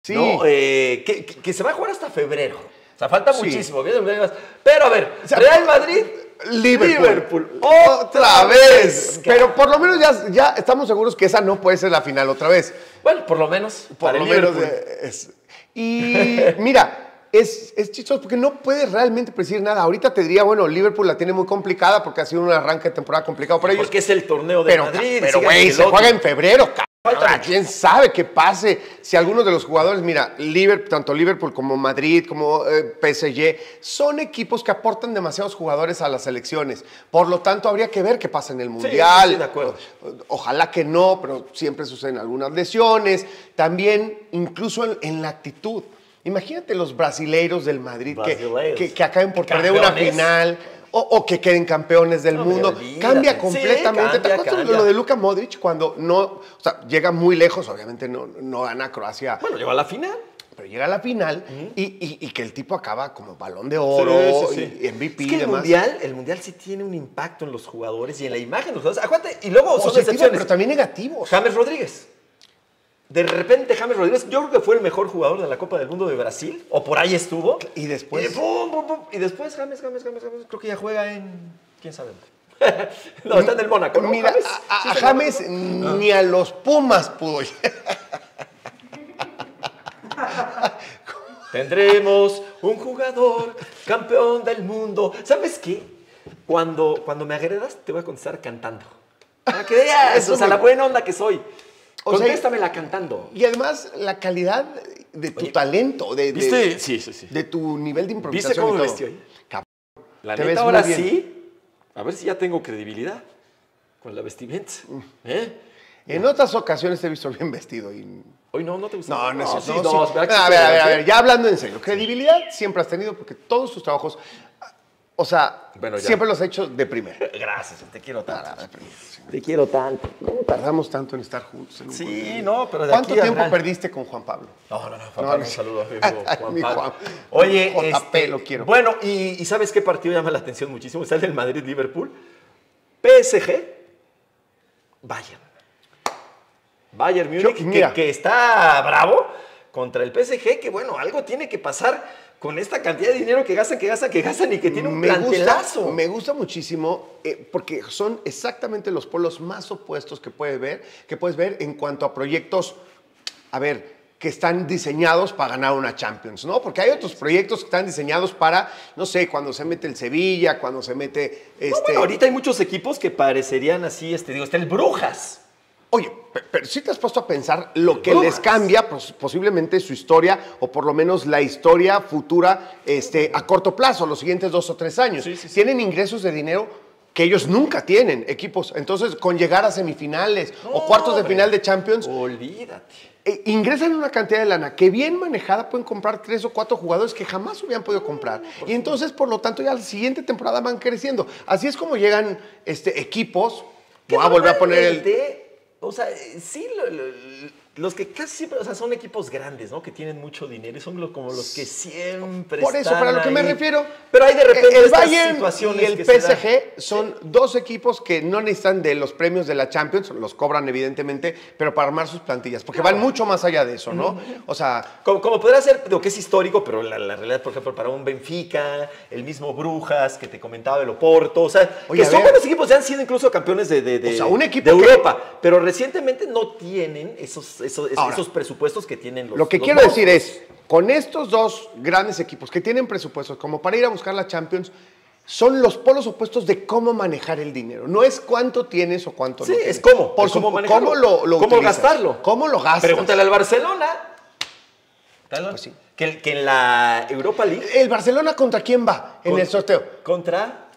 Sí. ¿no? Que se va a jugar hasta febrero. O sea, falta muchísimo. Pero a ver, O sea, Real Madrid, Liverpool. otra vez. Pero por lo menos ya estamos seguros que esa no puede ser la final otra vez. Bueno, por lo menos. Por para lo el menos. Liverpool. Y mira, es chistoso porque no puedes realmente predecir nada. Ahorita te diría, bueno, Liverpool la tiene muy complicada porque ha sido un arranque de temporada complicado para ellos. Porque es el torneo de Madrid. Pero güey, se juega en febrero, cabrón. ¿Quién sabe qué pase? Si algunos de los jugadores, mira, tanto Liverpool como Madrid, como PSG, son equipos que aportan demasiados jugadores a las selecciones. Por lo tanto, habría que ver qué pasa en el Mundial. Sí, de acuerdo. Ojalá que no, pero siempre suceden algunas lesiones. También, incluso en la actitud. Imagínate los brasileiros del Madrid que acaben por perder una final. O que queden campeones del mundo. Cambia completamente. Sí, ¿Te acuerdas lo de Luka Modric cuando no, o sea, llega muy lejos, obviamente no gana Croacia. Bueno, llegó a la final. Pero llega a la final y que el tipo acaba como Balón de Oro, y MVP es que y demás. el mundial sí tiene un impacto en los jugadores y en la imagen de los jugadores. Acuérdate, y luego son Positivo, excepciones. pero también negativos. James Rodríguez. De repente James Rodríguez, yo creo que fue el mejor jugador de la Copa del Mundo de Brasil, o por ahí estuvo. Y después. Y después James, creo que ya juega en. ¿Quién sabe dónde? No, está en el Mónaco, ¿no? Mira, a James ni a los Pumas pudo llegar. Tendremos un jugador campeón del mundo. ¿Sabes qué? Cuando me agredas, te voy a contestar cantando. Para que veas, o sea, la buena onda que soy. Contéstamela cantando. Y además, la calidad de tu talento, ¿viste? Sí. de tu nivel de improvisación. ¿Viste cómo y me todo. vestió ahí? Cabrón, La te neta, ves ahora muy bien. sí. A ver si ya tengo credibilidad con la vestimenta. En otras ocasiones te he visto bien vestido. Hoy no te gusta. No, no, sí, no. A ver, ya hablando en serio. Credibilidad siempre has tenido porque todos tus trabajos, o sea, bueno, siempre los has hecho de primera. Gracias, te quiero tanto. Sí. Te quiero tanto. ¿Cómo tardamos tanto en estar juntos? Sí, no, pero de ¿Cuánto aquí a tiempo Real. perdiste con Juan Pablo? No, Juan Pablo, un saludo a mi amigo Juan Mi Pablo. Juan. Oye, JP, lo quiero. Bueno, y ¿sabes qué partido llama la atención muchísimo? Está el del Madrid-Liverpool. PSG, Bayern Múnich, que está bravo contra el PSG, que bueno, algo tiene que pasar con esta cantidad de dinero que gastan y que tiene un plantelazo. Me gusta muchísimo porque son exactamente los polos más opuestos que puedes ver en cuanto a proyectos, que están diseñados para ganar una Champions, ¿no? Porque hay otros proyectos que están diseñados para, no sé, cuando se mete el Sevilla, cuando se mete No, bueno, ahorita hay muchos equipos que parecerían así, está el Brujas. Oye, pero sí te has puesto a pensar lo que les cambia posiblemente su historia o por lo menos la historia futura a corto plazo, los siguientes 2 o 3 años. Sí. Tienen ingresos de dinero que ellos nunca tienen, equipos. Entonces, con llegar a semifinales o cuartos de final de Champions, olvídate. ingresan una cantidad de lana que bien manejada pueden comprar 3 o 4 jugadores que jamás hubieran podido comprar. Y entonces, por lo tanto, ya la siguiente temporada van creciendo. Así es como llegan equipos. Voy a volver a poner el... O sea, sí, los que casi siempre, o sea, son equipos grandes, ¿no? Que tienen mucho dinero y son como los que siempre Por eso, para lo que me refiero. Pero hay de repente el estas Bayern situaciones y el que se PSG son dos equipos que no necesitan de los premios de la Champions, los cobran evidentemente, pero para armar sus plantillas, porque van mucho más allá de eso, ¿no? O sea... Como podrá ser, digo que es histórico, pero la realidad, por ejemplo, para un Benfica, el mismo Brujas, que te comentaba el Oporto, o sea, Oye, que son buenos equipos, ya han sido incluso campeones de, o sea, un equipo de Europa, pero recientemente no tienen esos presupuestos que tienen los... Lo que quiero decir es, con estos dos grandes equipos que tienen presupuestos como para ir a buscar la Champions, son los polos opuestos de cómo manejar el dinero. No es cuánto tienes o cuánto no tienes. Sí, es cómo. Por cómo manejarlo. ¿Cómo cómo utilizas? gastarlo. ¿Cómo lo gastas? Pregúntale al Barcelona. Pues sí. Que en la Europa League... ¿El Barcelona contra quién va en el sorteo? Contra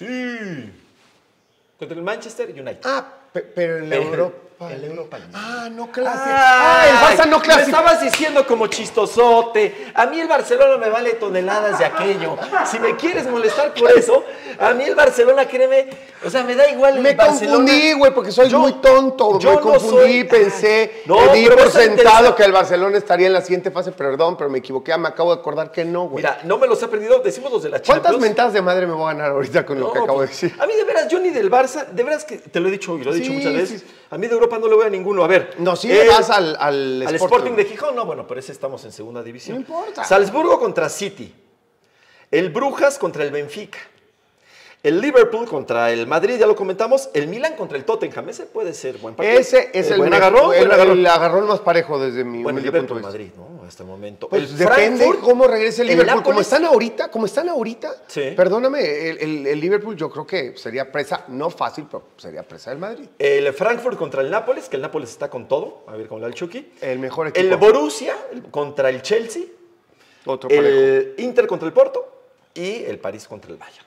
el Manchester United. Pero en la Europa... El Europa League. No clasifica. El Barça no clasifica. Me estabas diciendo como chistosote. A mí el Barcelona me vale toneladas de aquello. Si me quieres molestar por eso, a mí el Barcelona, créeme, o sea, me da igual el Barcelona. Me confundí, güey, porque soy muy tonto. Yo me confundí, pensé, di pero por está sentado interesante. que el Barcelona estaría en la siguiente fase. Perdón, pero me equivoqué. Me acabo de acordar que no, güey. Mira, no me los he aprendido. Decimos los de la Champions. ¿Cuántas mentadas de madre me voy a ganar ahorita con lo que acabo de decir? A mí de veras, yo ni del Barça, de veras que te lo he dicho y lo he dicho muchas veces. Sí. A mí de Europa no le voy a ninguno. A ver. No, sí le vas al Sporting de Gijón. No, bueno, pero ese estamos en segunda división. No importa. Salzburgo contra City. El Brujas contra el Benfica. El Liverpool contra el Madrid, ya lo comentamos. El Milan contra el Tottenham. Ese puede ser buen partido. Ese es el agarrón. El agarrón más parejo desde mi Bueno, el humilde punto Liverpool de vista. Madrid, ¿no? Hasta el momento. Pues el depende Frankfurt, cómo regrese el Liverpool. Nápoles. Como están ahorita, Sí. perdóname, el Liverpool yo creo que sería presa, no fácil, pero sería presa del Madrid. El Frankfurt contra el Nápoles, que el Nápoles está con todo. A ver cómo le da el Chucky. El mejor equipo. El Borussia contra el Chelsea. Otro parejo. El Inter contra el Porto. Y el París contra el Bayern.